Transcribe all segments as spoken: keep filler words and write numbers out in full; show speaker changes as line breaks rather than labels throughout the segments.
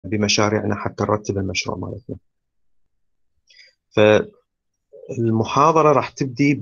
بمشاريعنا حتى نرتب المشروع مالتنا. فالمحاضرة راح تبدي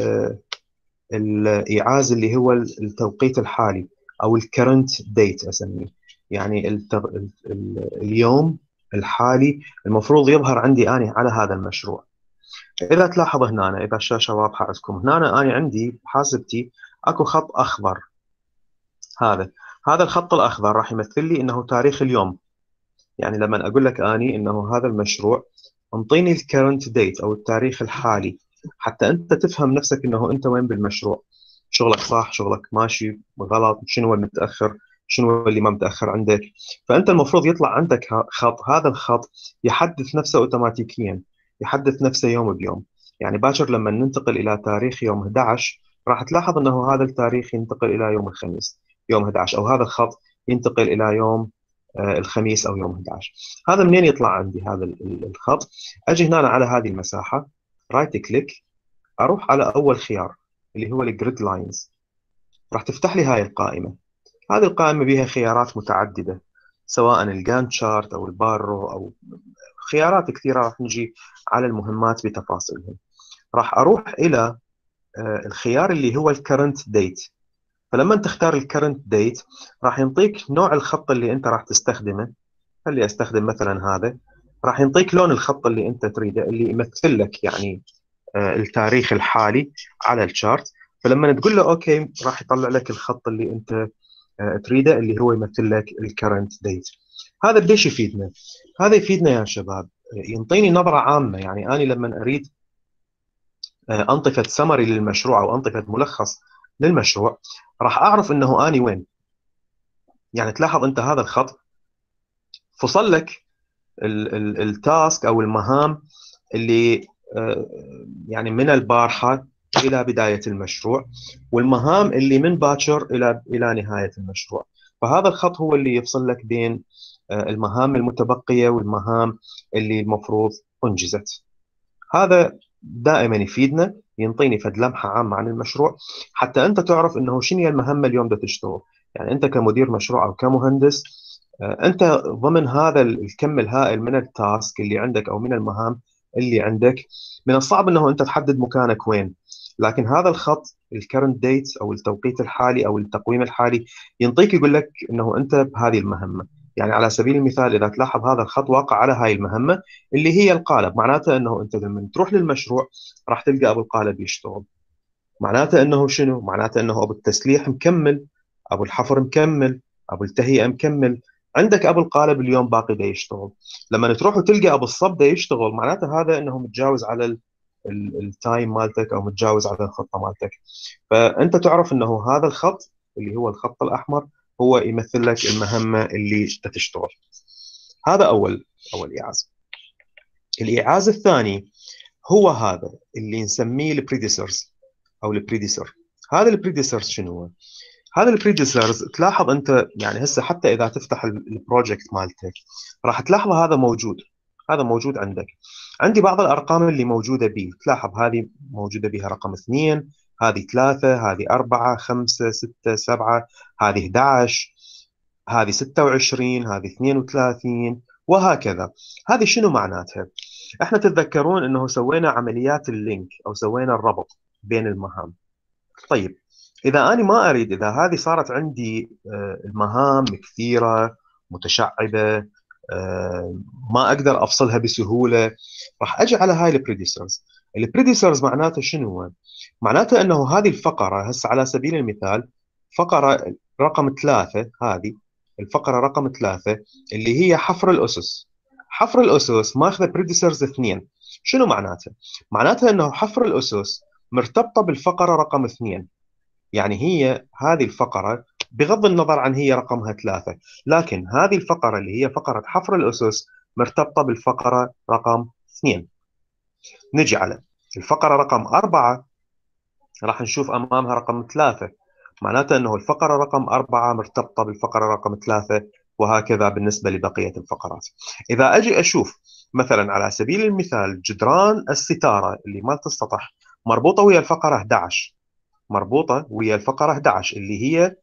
بالإيعاز اللي هو التوقيت الحالي أو الكرنت ديت أسميه. يعني التغ... ال... ال... اليوم الحالي المفروض يظهر عندي أنا على هذا المشروع. إذا تلاحظ هنا، إذا الشاشة واضحة عندكم، هنا أنا عندي بحاسبتي أكو خط أخضر. هذا هذا الخط الأخضر راح يمثل لي إنه تاريخ اليوم. يعني لما أقول لك أني إنه هذا المشروع، انطيني الكرنت ديت أو التاريخ الحالي، حتى أنت تفهم نفسك إنه أنت وين بالمشروع، شغلك صح، شغلك ماشي غلط، شنو المتأخر، شنو اللي ما متأخر عندك. فأنت المفروض يطلع عندك ه- خط، هذا الخط يحدث نفسه أوتوماتيكيا، يحدث نفسه يوم بيوم. يعني باكر لما ننتقل إلى تاريخ يوم أحد عشر، راح تلاحظ أنه هذا التاريخ ينتقل إلى يوم الخميس يوم أحد عشر، أو هذا الخط ينتقل إلى يوم آه، الخميس او يوم أحد عشر. هذا منين يطلع عندي هذا ال- ال- الخط؟ اجي هنا على هذه المساحه، رايت كليك، اروح على اول خيار اللي هو الجريد لاينز. راح تفتح لي هاي القائمه. هذه القائمه بها خيارات متعدده، سواء الجانت شارت او البارو او خيارات كثيره. راح نجي على المهمات بتفاصيلهم. راح اروح الى آه، الخيار اللي هو الكرنت ديت. فلما تختار الكرنت ديت راح ينطيك نوع الخط اللي انت راح تستخدمه. خلي استخدم مثلا هذا. راح ينطيك لون الخط اللي انت تريده، اللي يمثل لك يعني آه، التاريخ الحالي على الشارت. فلما تقول له اوكي، راح يطلع لك الخط اللي انت آه، تريده، اللي هو يمثل لك الكرنت ديت. هذا قديش يفيدنا؟ هذا يفيدنا يا شباب، آه، ينطيني نظرة عامة. يعني أنا لما أريد آه، أنطفة سمري للمشروع أو أنطفة ملخص للمشروع، راح أعرف أنه أنا وين. يعني تلاحظ أنت هذا الخط فصل لك ال- ال- التاسك او المهام اللي آه، يعني من البارحه الى بدايه المشروع، والمهام اللي من باكر الى الى نهايه المشروع. فهذا الخط هو اللي يفصل لك بين آه، المهام المتبقيه والمهام اللي المفروض انجزت. هذا دائما يفيدنا، ينطيني فد لمحه عامه عن المشروع، حتى انت تعرف انه شنو هي المهمه اليوم بدك تشتغل. يعني انت كمدير مشروع او كمهندس، آه، انت ضمن هذا الكم الهائل من التاسك اللي عندك او من المهام اللي عندك، من الصعب انه انت تحدد مكانك وين. لكن هذا الخط الكرنت ديت او التوقيت الحالي او التقويم الحالي ينطيك، يقول لك انه انت بهذه المهمه. يعني على سبيل المثال، اذا تلاحظ هذا الخط واقع على هاي المهمه اللي هي القالب، معناته انه انت لما تروح للمشروع راح تلقى ابو القالب يشتغل. معناته انه شنو؟ معناته انه ابو التسليح مكمل، ابو الحفر مكمل، ابو التهيئه مكمل. عندك ابو القالب اليوم باقي دا يشتغل. لما تروح وتلقى ابو الصب دا يشتغل، معناته هذا انه متجاوز على ال- ال- التايم مالتك او متجاوز على الخطه مالتك. فانت تعرف انه هذا الخط اللي هو الخط الاحمر هو يمثل لك المهمه اللي تشتغل. هذا اول اول ايعاز. الايعاز الثاني هو هذا اللي نسميه البريديسرز او البريديسر. هذا البريديسرز شنو هو؟ هذا البريديسرز تلاحظ انت، يعني هسه حتى اذا تفتح البروجكت مالتك راح تلاحظ هذا موجود. هذا موجود عندك. عندي بعض الارقام اللي موجوده به، تلاحظ هذه موجوده بها رقم اثنين، هذه ثلاثة، هذه أربعة، خمسة، ستة، سبعة، هذه أحد عشر، هذه ستة وعشرين، هذه اثنين وثلاثين، وهكذا. هذه شنو معناتها؟ احنا تتذكرون انه سوينا عمليات اللينك او سوينا الربط بين المهام. طيب، اذا انا ما اريد، اذا هذه صارت عندي آه، المهام كثيره متشعبه، آه، ما اقدر افصلها بسهوله، راح اجي على هاي البريديسرز. البريديسرز معناته شنو هو؟ معناته انه هذه الفقره، هسه على سبيل المثال فقره رقم ثلاثة، هذه الفقره رقم ثلاثة اللي هي حفر الاسس. حفر الاسس ماخذه بريديسرز اثنين. شنو معناته؟ معناته انه حفر الاسس مرتبطه بالفقره رقم اثنين. يعني هي هذه الفقرة، بغض النظر عن هي رقمها ثلاثة، لكن هذه الفقرة اللي هي فقرة حفر الأسس مرتبطة بالفقرة رقم اثنين. نجي على الفقرة رقم أربعة، راح نشوف أمامها رقم ثلاثة. معناته أنه الفقرة رقم أربعة مرتبطة بالفقرة رقم ثلاثة، وهكذا بالنسبة لبقية الفقرات. إذا أجي أشوف مثلا على سبيل المثال جدران الستارة اللي مالت السطح مربوطة ويا الفقرة أحد عشر، مربوطة ويا الفقرة أحد عشر اللي هي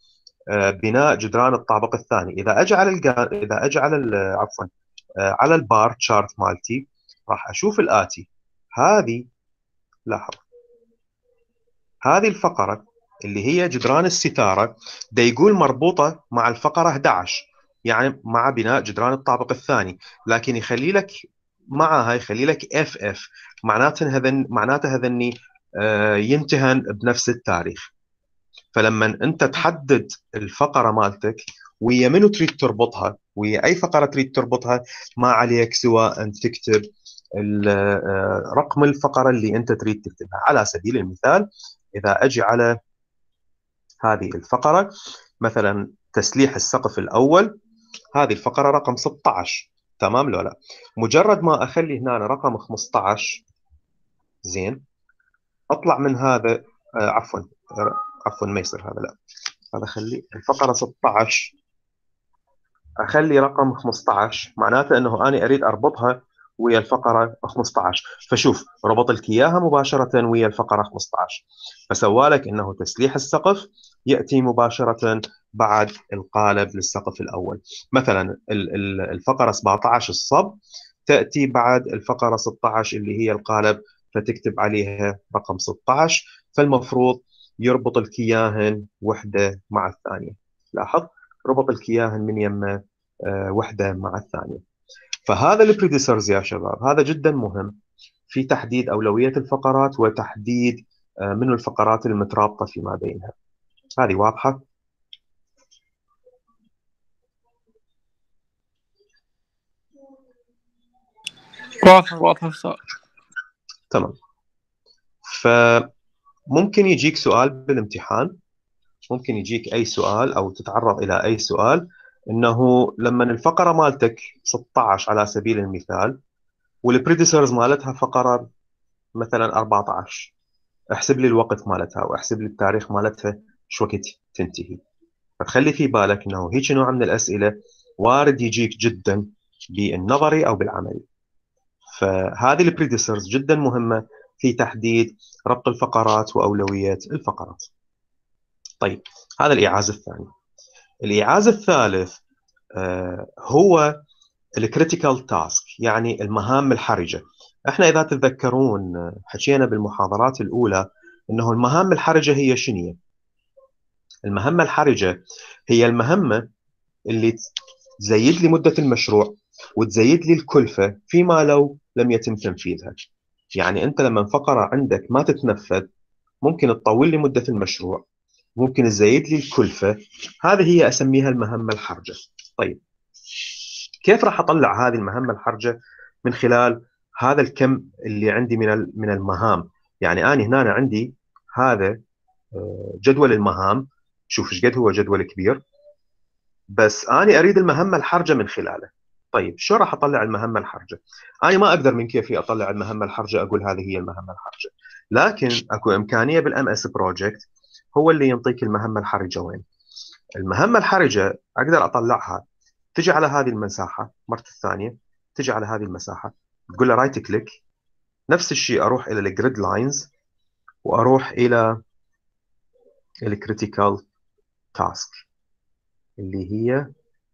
آه، بناء جدران الطابق الثاني. اذا اجى على الجا... اذا اجى على ال... عفوا آه، على البار تشارت مالتي، راح اشوف الاتي. هذه، لاحظ، هذه الفقره اللي هي جدران الستاره، دا يقول مربوطه مع الفقره احد عشر، يعني مع بناء جدران الطابق الثاني، لكن يخلي لك معها، يخلي لك اف اف، معناته هذن معناته هذني آه، ينتهن بنفس التاريخ. فلما انت تحدد الفقره مالتك ويا منو تريد تربطها، ويا اي فقره تريد تربطها، ما عليك سوى ان تكتب ال- رقم الفقره اللي انت تريد تكتبها. على سبيل المثال، اذا اجي على هذه الفقره مثلا تسليح السقف الاول، هذه الفقره رقم ستة عشر، تمام لو لا؟ مجرد ما اخلي هنا رقم خمسة عشر، زين، اطلع من هذا، آه، عفوا عفوا ما يصير هذا، لا، هذا خلي الفقره ستة عشر، اخلي رقم خمسة عشر، معناته انه انا اريد اربطها ويا الفقره خمسة عشر. فشوف، ربط لك اياها مباشره ويا الفقره خمسة عشر، فسوى لك انه تسليح السقف ياتي مباشره بعد القالب للسقف الاول. مثلا ال- ال- الفقره سبعة عشر الصب تاتي بعد الفقره ستة عشر اللي هي القالب، فتكتب عليها رقم ستة عشر. فالمفروض يربط لك اياهن وحده مع الثانيه. لاحظ، ربط لك اياهن من يمه آه، وحده مع الثانيه. فهذا البريديسرز يا شباب، هذا جدا مهم في تحديد اولويه الفقرات وتحديد آه، منو الفقرات المترابطه فيما بينها. هذه واضحه؟
واضح واضح أستاذ.
تمام. فممكن يجيك سؤال بالامتحان، ممكن يجيك اي سؤال او تتعرض الى اي سؤال، انه لما الفقره مالتك ستة عشر على سبيل المثال، والبريديسرز مالتها فقره مثلا أربعة عشر، احسب لي الوقت مالتها واحسب لي التاريخ مالتها شو وقت تنتهي. فتخلي في بالك انه هيك نوع من الاسئله وارد يجيك جدا بالنظري او بالعملي. فهذه البريديسرز جدا مهمه في تحديد ربط الفقرات واولويه الفقرات. طيب، هذا الايعاز الثاني. الايعاز الثالث آه، هو الكريتيكال تاسك، يعني المهام الحرجه. احنا اذا تتذكرون آه، حكينا بالمحاضرات الاولى انه المهام الحرجه هي شنو؟ المهمه الحرجه هي المهمه اللي تزيد لي مده المشروع وتزيد لي الكلفه فيما لو لم يتم تنفيذها. يعني انت لما فقره عندك ما تتنفذ، ممكن تطول لي مده المشروع، ممكن تزيد لي الكلفه. هذه هي اسميها المهمه الحرجه. طيب، كيف راح اطلع هذه المهمه الحرجه؟ من خلال هذا الكم اللي عندي من من المهام. يعني انا هنا عندي هذا آه، جدول المهام، شوف ايش قد هو جدول كبير، بس انا اريد المهمه الحرجه من خلاله. طيب، شو راح اطلع المهمه الحرجه؟ انا ما اقدر من كيفي اطلع المهمه الحرجه اقول هذه هي المهمه الحرجه، لكن اكو امكانيه بالام اس بروجكت هو اللي ينطيك المهمه الحرجه وين. المهمه الحرجه اقدر اطلعها، تجي على هذه المساحه مرة الثانيه، تجي على هذه المساحه، تقول له رايت كليك، نفس الشيء اروح الى الجريد لاينز واروح الى الكريتيكال تاسك اللي هي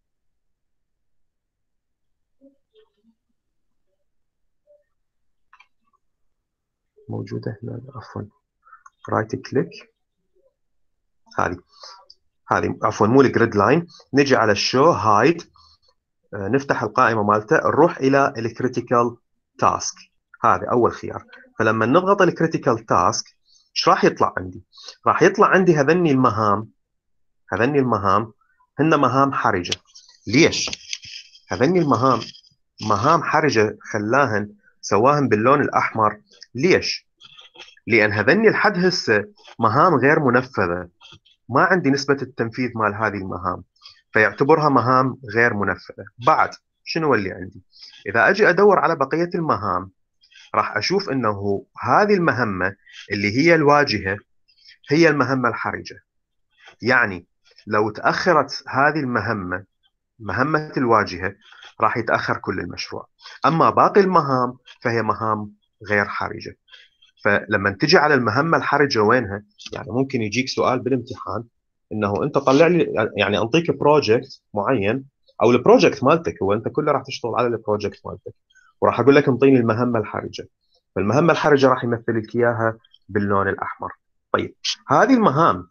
موجوده هنا، عفوا، رايت كليك، هذه هذه عفوا مو الجريد لاين، نجي على الشو هايد، نفتح القائمه مالته، نروح الى الكريتيكال تاسك، هذا اول خيار. فلما نضغط الكريتيكال تاسك، ايش راح يطلع عندي؟ راح يطلع عندي هذني المهام، هذني المهام هن مهام حرجه. ليش؟ هذني المهام مهام حرجه، خلاهن سواهن باللون الاحمر. ليش؟ لان هذني الحد هسه مهام غير منفذه، ما عندي نسبة التنفيذ مال هذه المهام، فيعتبرها مهام غير منفذة. بعد شنو اللي عندي؟ إذا أجي أدور على بقية المهام، راح أشوف أنه هذه المهمة اللي هي الواجهة هي المهمة الحرجة. يعني لو تأخرت هذه المهمة، مهمة الواجهة، راح يتأخر كل المشروع. أما باقي المهام فهي مهام غير حرجة. فلما تجي على المهمة الحرجة وينها، يعني ممكن يجيك سؤال بالامتحان انه انت طلع لي، يعني انطيك بروجكت معين، او البروجكت مالتك هو انت كله راح تشتغل على البروجكت مالتك، وراح اقول لك انطيني المهمه الحرجه. فالمهمه الحرجه راح يمثل لك اياها باللون الاحمر. طيب هذه المهام،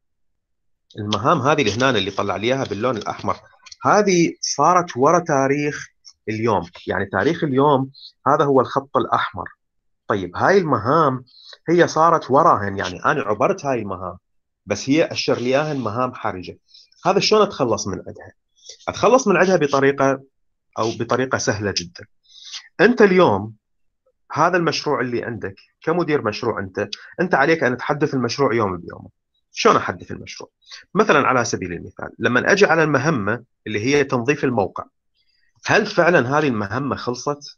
المهام هذه اللي هنا اللي طلع لي اياها باللون الاحمر، هذه صارت ورا تاريخ اليوم، يعني تاريخ اليوم هذا هو الخط الاحمر. طيب هاي المهام هي صارت وراهن، يعني انا عبرت هاي المهام بس هي اشر لي اياها مهام حرجه. هذا شلون اتخلص من عندها؟ اتخلص من عندها بطريقه، او بطريقه سهله جدا. انت اليوم هذا المشروع اللي عندك كمدير مشروع، انت انت عليك ان تحدث المشروع يوم بيومه. شلون احدث المشروع؟ مثلا على سبيل المثال لما اجي على المهمه اللي هي تنظيف الموقع، هل فعلا هذه المهمه خلصت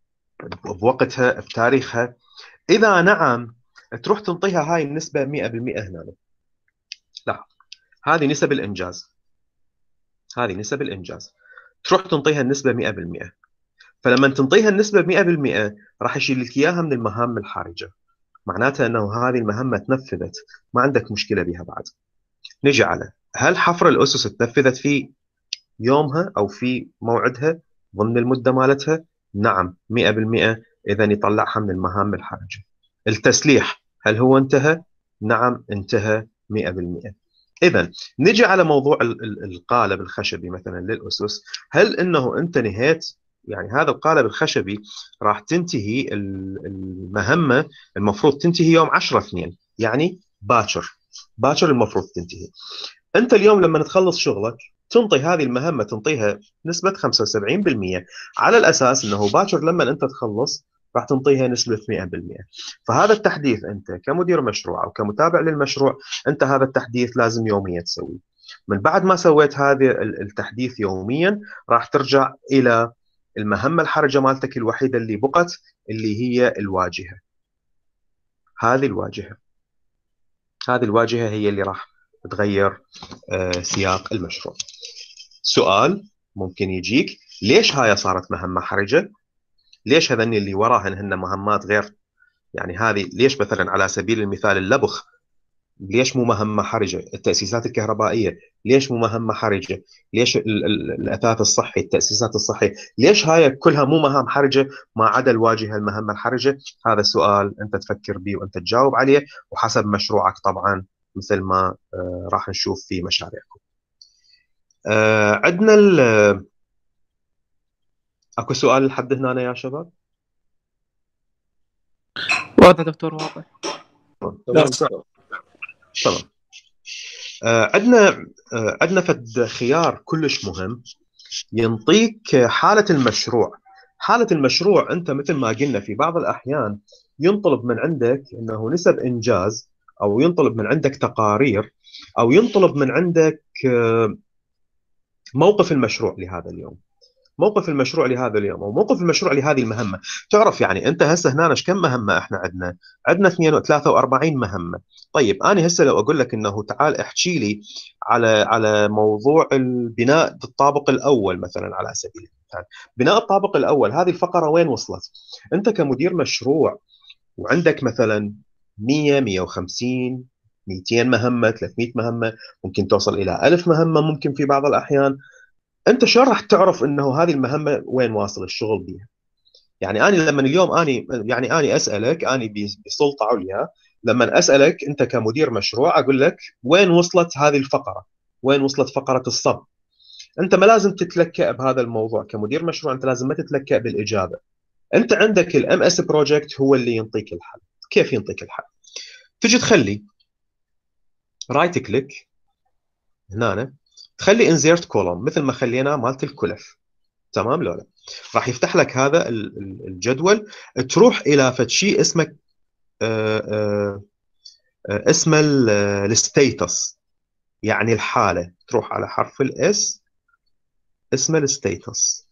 بوقتها بتاريخها؟ اذا نعم، تروح تنطيها هاي النسبه مئة بالمئة هنا. لا، هذه نسب الانجاز، هذه نسب الانجاز، تروح تنطيها النسبه مئة بالمئة. فلما تنطيها النسبه مئة بالمئة راح يشيل لك اياها من المهام الحرجه، معناتها انه هذه المهمه تنفذت، ما عندك مشكله بها بعد. نجي على هل حفر الاسس تنفذت في يومها او في موعدها ضمن المده مالتها؟ نعم مئة بالمئة، اذا يطلعها من المهام الحرجه. التسليح هل هو انتهى؟ نعم انتهى مئة بالمئة. اذا نجي على موضوع ال- ال- القالب الخشبي مثلا للاسس، هل انه انت نهيت؟ يعني هذا القالب الخشبي راح تنتهي ال- المهمه، المفروض تنتهي يوم عشرة اثنين، يعني باكر، باكر المفروض تنتهي. انت اليوم لما تخلص شغلك تنطي هذه المهمه، تنطيها نسبه خمسة وسبعين بالمئة، على الاساس انه باكر لما انت تخلص راح تنطيها نسبه مئة بالمئة. فهذا التحديث انت كمدير مشروع او كمتابع للمشروع، انت هذا التحديث لازم يوميا تسويه. من بعد ما سويت هذا التحديث يوميا، راح ترجع الى المهمه الحرجه مالتك الوحيده اللي بقت، اللي هي الواجهه. هذه الواجهه، هذه الواجهه هي اللي راح تغير آه، سياق المشروع. سؤال ممكن يجيك، ليش هاي صارت مهمة حرجة؟ ليش هذني اللي وراهن هن مهمات غير؟ يعني هذه ليش مثلا على سبيل المثال اللبخ ليش مو مهمة حرجة؟ التأسيسات الكهربائية ليش مو مهمة حرجة؟ ليش ال- ال- الأثاث الصحي، التأسيسات الصحية، ليش هاي كلها مو مهام حرجة ما عدا الواجهة المهمة الحرجة؟ هذا السؤال أنت تفكر به وأنت تجاوب عليه، وحسب مشروعك طبعا، مثل ما آه، راح نشوف في مشاريعكم. آه، عندنا ال- اكو سؤال لحد هنا يا شباب؟
واضح دكتور، واضح.
لا
تمام
صح.
تمام. آه، عندنا آه، عندنا فد خيار كلش مهم، ينطيك حالة المشروع. حالة المشروع أنت مثل ما قلنا في بعض الأحيان ينطلب من عندك أنه نسب إنجاز، أو ينطلب من عندك تقارير، أو ينطلب من عندك آه، موقف المشروع لهذا اليوم، موقف المشروع لهذا اليوم، او موقف المشروع لهذه المهمه. تعرف يعني انت هسه هنا كم مهمه احنا عندنا؟ عندنا اثنين وثلاثة وأربعين مهمه. طيب انا هسه لو اقول لك انه تعال احكي لي على على موضوع البناء الطابق الاول مثلا على سبيل المثال، بناء الطابق الاول هذه الفقره وين وصلت؟ انت كمدير مشروع وعندك مثلا مئة مئة وخمسين مئتين مهمه، ثلاثمئة مهمه، ممكن توصل الى ألف مهمه ممكن في بعض الاحيان. انت شلون راح تعرف انه هذه المهمه وين واصل الشغل بيها؟ يعني انا لما اليوم اني يعني اني اسالك، اني بسلطه عليا لما اسالك انت كمدير مشروع اقول لك وين وصلت هذه الفقره؟ وين وصلت فقره الصب؟ انت ما لازم تتلكأ بهذا الموضوع كمدير مشروع، انت لازم ما تتلكأ بالاجابه. انت عندك الام اس بروجكت هو اللي ينطيك الحل. كيف ينطيك الحل؟ تجي تخلي رايت كليك هنا، تخلي انزيرت كولوم مثل ما خلينا مالت الكلف، تمام لو لا؟ راح يفتح لك هذا الجدول، تروح الى فد شيء اسمه آه، آه، آه، اسمه الستيتس، يعني الحاله. تروح على حرف الاس، اسمه الستيتس،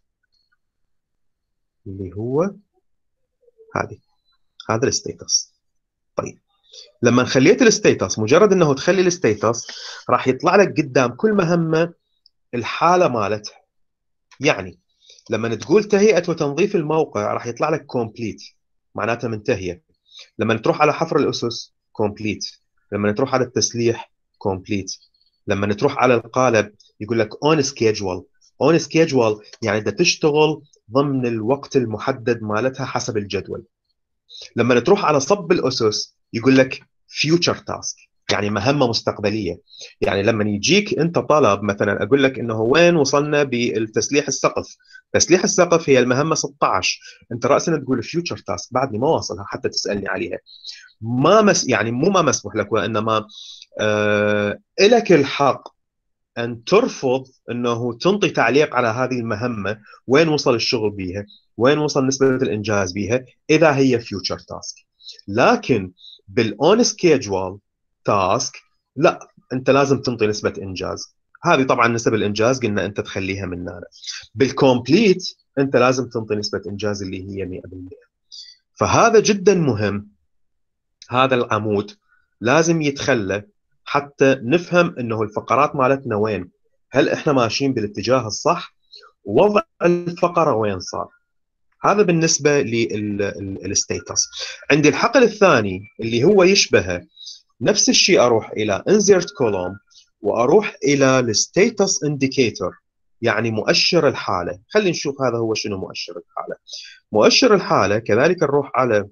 اللي هو هذه، هذا الستيتس. طيب لما خليت الستيتس، مجرد انه تخلي الستيتس راح يطلع لك قدام كل مهمه الحاله مالتها. يعني لما تقول تهيئه وتنظيف الموقع راح يطلع لك كومبليت، معناتها منتهيه. لما تروح على حفر الاسس كومبليت، لما تروح على التسليح كومبليت، لما تروح على القالب يقول لك اون سكيجول. اون سكيجول يعني انت تشتغل ضمن الوقت المحدد مالتها حسب الجدول. لما تروح على صب الاسس يقول لك فيوتشر تاسك، يعني مهمه مستقبليه. يعني لما يجيك انت طلب مثلا اقول لك انه وين وصلنا بالتسليح السقف، تسليح السقف هي المهمه ستة عشر، انت راسا تقول فيوتشر تاسك بعدني ما واصلها حتى تسالني عليها. ما مس يعني مو ما مسموح لك، وانما آه لك الحق ان ترفض انه تنطي تعليق على هذه المهمه، وين وصل الشغل بيها، وين وصل نسبه الانجاز بيها، اذا هي فيوتشر تاسك. لكن بالاون سكيجول تاسك لا، انت لازم تنطي نسبه انجاز. هذه طبعا نسب الانجاز قلنا انت تخليها من هنا. بالكومبليت انت لازم تنطي نسبه انجاز اللي هي مئة بالمئة. فهذا جدا مهم، هذا العمود لازم يتخلى حتى نفهم انه الفقرات مالتنا وين، هل احنا ماشيين بالاتجاه الصح، ووضع الفقره وين صار. هذا بالنسبه للستيتس. عندي الحقل الثاني اللي هو يشبهه نفس الشيء، اروح الى انزرت كولوم واروح الى الستيتس انديكيتور، يعني مؤشر الحاله. خلينا نشوف هذا هو شنو مؤشر الحاله. مؤشر الحاله كذلك نروح على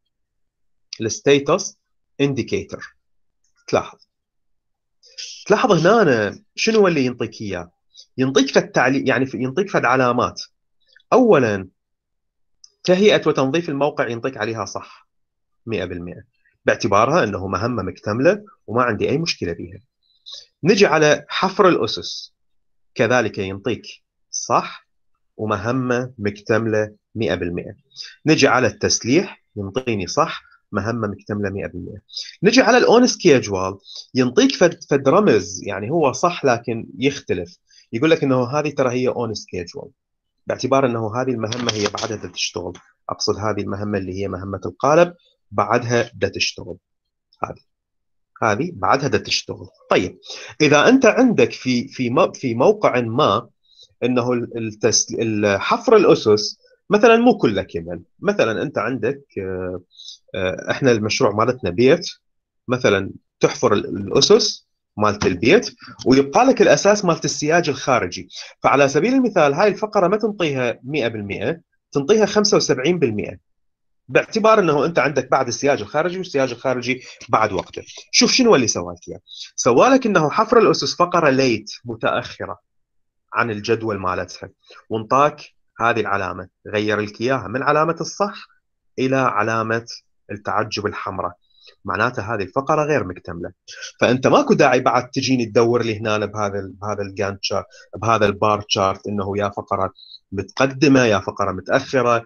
الستيتس انديكيتور. تلاحظ تلاحظ هنا أنا شنو اللي ينطيك اياه؟ ينطيك فد تعليق، يعني ينطيك فد علامات. اولا تهيئه وتنظيف الموقع ينطيك عليها صح مئة بالمئة، باعتبارها انه مهمه مكتمله وما عندي اي مشكله بها. نجي على حفر الاسس، كذلك ينطيك صح ومهمه مكتمله مئة بالمئة. نجي على التسليح ينطيني صح، مهمه مكتمله مئة بالمئة. نجي على الاون سكيجوال ينطيك فد, فد رمز، يعني هو صح لكن يختلف. يقول لك انه هذه ترى هي اون سكيجوال، باعتبار انه هذه المهمه هي بعدها دا تشتغل. اقصد هذه المهمه اللي هي مهمه القالب بعدها دا تشتغل، هذه هذه بعدها دا تشتغل. طيب اذا انت عندك في في في موقع ما انه التس... حفر الاسس مثلا مو كله كمل، مثلا انت عندك احنا المشروع مالتنا بيت، مثلا تحفر الاسس مالت البيت ويبقى لك الاساس مالت السياج الخارجي. فعلى سبيل المثال هاي الفقره ما تنطيها مئة بالمئة، تنطيها خمسة وسبعين بالمئة، باعتبار انه انت عندك بعد السياج الخارجي والسياج الخارجي بعد وقته. شوف شنو اللي سوالك اياه، سوالك انه حفر الاسس فقره ليت متاخره عن الجدول مالتها، وانطاك هذه العلامه، غير لك اياها من علامه الصح الى علامه التعجب الحمراء، معناته هذه الفقره غير مكتمله. فانت ماكو داعي بعد تجيني تدور لي هنا بهذا بهذا الجانت شارت، بهذا البار شارت، انه يا فقره متقدمه يا فقره متاخره،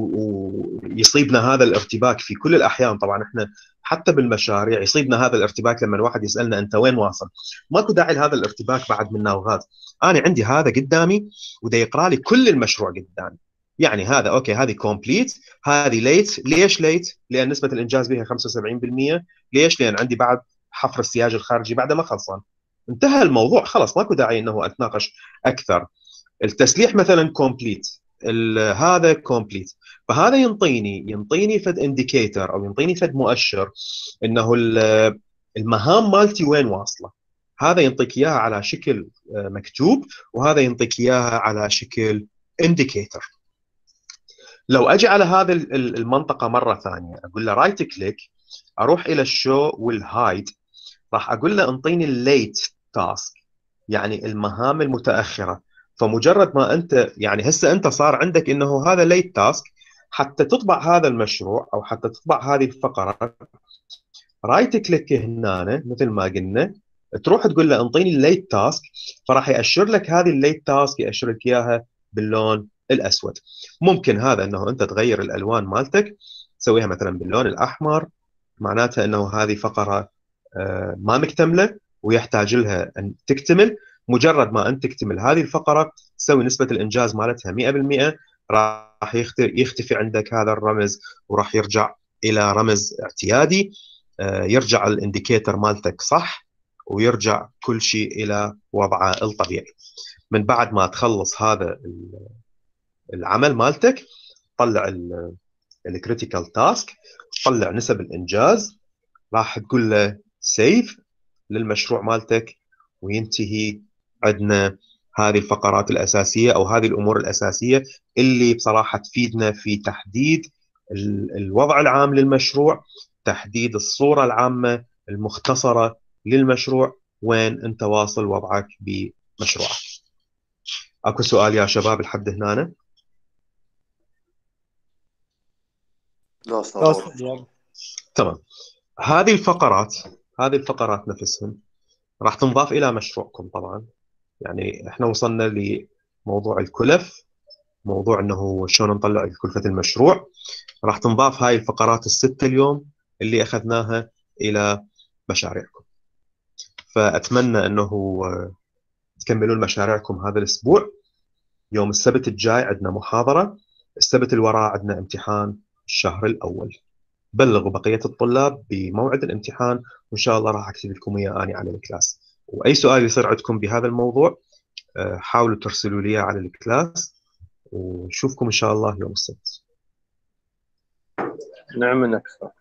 ويصيبنا هذا الارتباك في كل الاحيان. طبعا احنا حتى بالمشاريع يصيبنا هذا الارتباك لما الواحد يسالنا انت وين واصل. ماكو داعي لهذا الارتباك بعد من ناوغات. انا عندي هذا قدامي وده يقرا لي كل المشروع قدامي، يعني هذا اوكي، هذه كومبليت، هذه ليت. ليش ليت؟ لان نسبه الانجاز بها خمسة وسبعين بالمئة. ليش؟ لان عندي بعد حفر السياج الخارجي بعد ما خلصان. انتهى الموضوع خلاص، ماكو داعي انه اتناقش اكثر. التسليح مثلا كومبليت، هذا كومبليت، فهذا ينطيني ينطيني فد انديكيتور او ينطيني فد مؤشر انه المهام مالتي وين واصله. هذا ينطيك اياها على شكل مكتوب، وهذا ينطيك اياها على شكل انديكيتور. لو اجي على هذه المنطقه مره ثانيه اقول له رايت كليك، اروح الى الشو والهايد، راح اقول له انطيني الليت تاسك، يعني المهام المتاخره. فمجرد ما انت يعني هسه انت صار عندك انه هذا ليت تاسك، حتى تطبع هذا المشروع او حتى تطبع هذه الفقره، رايت كليك هنا مثل ما قلنا، تروح تقول له انطيني الليت تاسك، فراح ياشر لك هذه الليت تاسك، ياشر لك اياها باللون الاسود. ممكن هذا انه انت تغير الالوان مالتك، تسويها مثلا باللون الاحمر، معناتها انه هذه فقره ما مكتمله ويحتاج لها ان تكتمل. مجرد ما انت تكتمل هذه الفقره تسوي نسبه الانجاز مالتها مئة بالمئة، راح يختفي عندك هذا الرمز وراح يرجع الى رمز اعتيادي، يرجع الانديكيتور مالتك صح، ويرجع كل شيء الى وضعه الطبيعي. من بعد ما تخلص هذا العمل مالتك، طلع الكريتيكال تاسك، طلع نسب الانجاز، راح تقول له سيف للمشروع مالتك، وينتهي عندنا هذه الفقرات الأساسية أو هذه الأمور الأساسية اللي بصراحة تفيدنا في تحديد الوضع العام للمشروع، تحديد الصورة العامة المختصرة للمشروع، وين أنت واصل وضعك بمشروعك. أكو سؤال يا شباب لحد هنا؟
لا أستاذ.
تمام. هذه الفقرات هذه الفقرات نفسهم راح تنضاف إلى مشروعكم طبعا. يعني احنا وصلنا لموضوع الكلف، موضوع انه شلون نطلع كلفة المشروع. راح تنضاف هاي الفقرات الستة اليوم اللي اخذناها الى مشاريعكم. فاتمنى انه تكملون مشاريعكم هذا الاسبوع. يوم السبت الجاي عندنا محاضرة، السبت اللي وراه عندنا امتحان الشهر الاول. بلغوا بقية الطلاب بموعد الامتحان، وان شاء الله راح اكتب لكم اياه اني على الكلاس. واي سؤال يصير عندكم بهذا الموضوع حاولوا ترسلوا لي على الكلاس، ونشوفكم إن شاء الله يوم السبت.
نعم منك.